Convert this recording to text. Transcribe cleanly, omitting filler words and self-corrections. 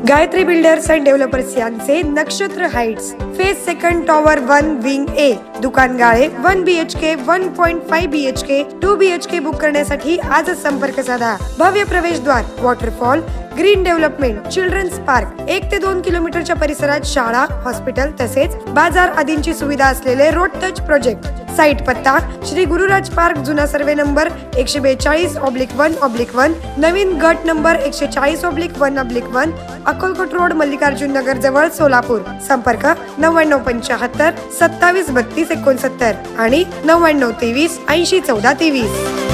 Gayatri builders and developers यांचे Nakshatra heights phase second tower 1 wing A दुकान गाळे 1 BHK 1.5 BHK 2 BHK बुक करण्यासाठी आजच संपर्क साधा। भव्य प्रवेशद्वार, waterfall, green development, children's park, 1 ते 2 किलोमीटरच्या परिसरात शाळा, हॉस्पिटल तसेच बाजार आदींची सुविधा असलेले रोड टच प्रोजेक्ट। साइट पत्ता श्री गुरुराज पार्क, जुना सर्वे नंबर 142/1/1, नवीन गट नंबर 140/1/1, अक्कलकोट रोड, मल्लिकार्जुन नगर जवळ, सोलापूर। संपर्क 9975 27 32 69 आणि 99 23 80 14 23।